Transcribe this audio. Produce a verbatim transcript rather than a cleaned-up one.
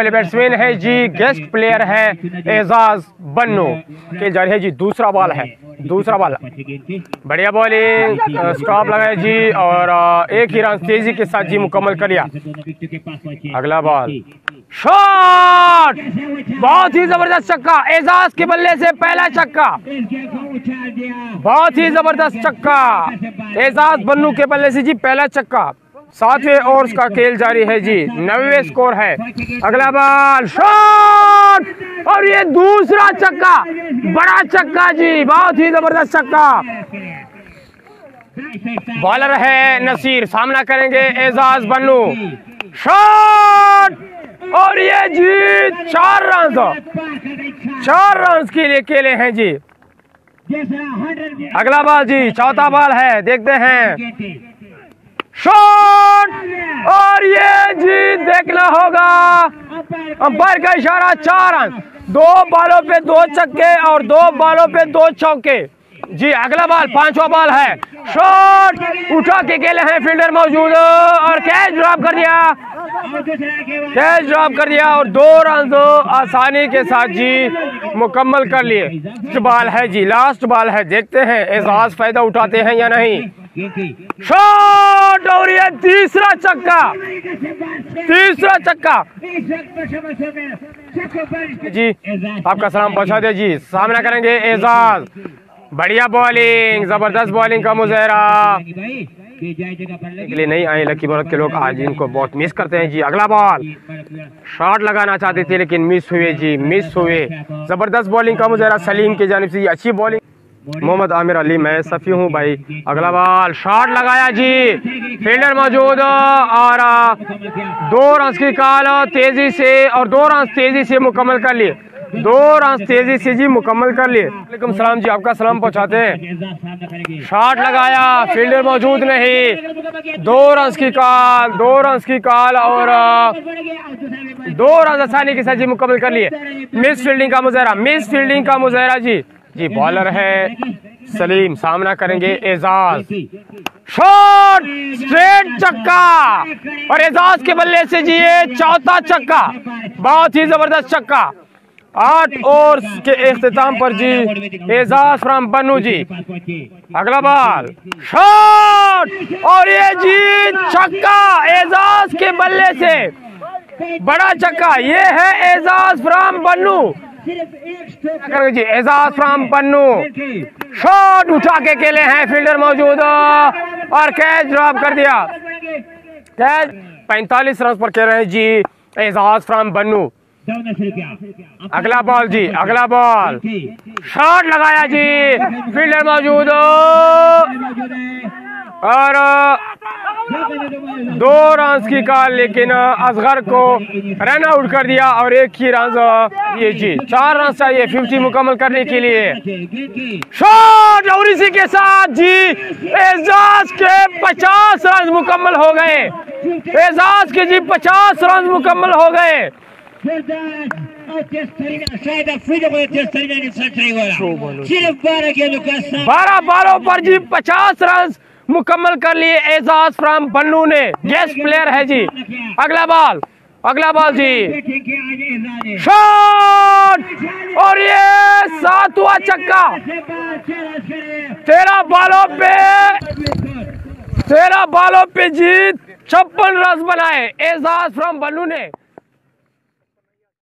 वाले बैट्समैन है जी, guest player है एजाज बन्नू। खेल जारी है जी, दूसरा बॉल है, दूसरा बॉल बढ़िया बॉलिंग, स्टॉप लगाया जी और एक ही रन तेजी के साथ जी मुकम्मल कर लिया। अगला बॉल, शॉट, बहुत ही जबरदस्त छक्का, एजाज के बल्ले से पहला छक्का, बहुत ही जबरदस्त छक्का, एजाज बन्नू के बल्ले से जी पहला छक्का। सातवें ओवर्स का खेल जारी है जी, नवे स्कोर है। अगला बॉल, शॉट और ये दूसरा छक्का, बड़ा छक्का जी, बहुत ही जबरदस्त छक्का। बॉलर है नसीर, सामना करेंगे एजाज बन्नू, शॉट और ये जी चार रन, चार रन के लिए खेले हैं जी। अगला बॉल जी, चौथा बॉल है, देखते हैं, शॉट और ये जी देखना होगा, अंपायर का इशारा, चार रन, दो बॉलों पे दो छक्के और दो बॉलों पे दो चौके जी। अगला बॉल, पांचवा बॉल है, शॉट, उठा के खेले हैं, फील्डर मौजूद और कैच ड्रॉप कर दिया, कैच ड्रॉप कर दिया और दो रन आसानी के साथ जी मुकम्मल कर लिए। लास्ट बॉल है जी, लास्ट बॉल है, देखते हैं एजाज फायदा उठाते हैं या नहीं। शॉट और ये तीसरा छक्का, तीसरा छक्का जी, आपका सलाम पहुंचा दे जी। सामना करेंगे एजाज, बढ़िया बॉलिंग, जबरदस्त बॉलिंग का मुजाहरा, के लिए नहीं आए लकी बॉलर के लोग, आज इनको बहुत मिस करते हैं जी। अगला बॉल, शॉट लगाना चाहते थे लेकिन मिस हुए जी, मिस हुए। जबरदस्त बॉलिंग का मुजाहरा सलीम की जानिब से, अच्छी बॉलिंग। मोहम्मद आमिर अली, मैं सफ़ी हूँ भाई। अगला बॉल, शॉट लगाया जी, फील्डर मौजूद और दो रन की कॉल तेजी से और दो रन तेजी से मुकम्मल कर लिए, दो रन तेजी से जी मुकम्मल कर लिए। वालेकुम सलाम जी, आपका सलाम पहुंचाते हैं। शॉट लगाया, फील्डर मौजूद नहीं, दो रन की कॉल, दो रन की कॉल और दो रन आसानी के साथ जी मुकम्मल कर लिए। मिस फील्डिंग का मुजाहरा, मिस फील्डिंग का मुजाहरा जी जी। बॉलर है सलीम, सामना करेंगे एजाज, शॉट, स्ट्रेट छक्का और एजाज के बल्ले से जी ये चौथा छक्का, बहुत ही जबरदस्त छक्का। आठ ओवर्स के इख्तिताम पर जी एजाज फ्रॉम बन्नू जी। अगला बॉल, शॉट और ये जी छक्का, एजाज के बल्ले से बड़ा छक्का, ये है Ejaz from Bannu ji, Ejaz from Bannu, shot उठा के खेले हैं, फील्डर मौजूद और कैच ड्रॉप कर दिया, कैच। पैंतालीस रन पर खेल रहे हैं जी एजाज फ्रॉम बन्नू। अगला बॉल जी, अगला बॉल, शॉट लगाया जी, फील्डर मौजूद और दो रन की कॉल, लेकिन असगर को रन आउट कर दिया और एक ही रन, ये जी चार रन चाहिए फिफ्टी मुकम्मल करने के लिए। शॉट और इसी के साथ जी एजाज के पचास रन मुकम्मल हो गए, एजाज के जी पचास रन मुकम्मल हो गए। बारह बालों पर जी पचास रन मुकम्मल कर लिए एजाज फ्रॉम बन्नू ने, गेस्ट प्लेयर है जी। अगला बॉल, अगला बॉल जी, शॉट और ये सातवां छक्का, तेरह बालों पे तेरह बालों पे जीत छप्पन रन बनाए एजाज फ्रॉम बन्नू ने।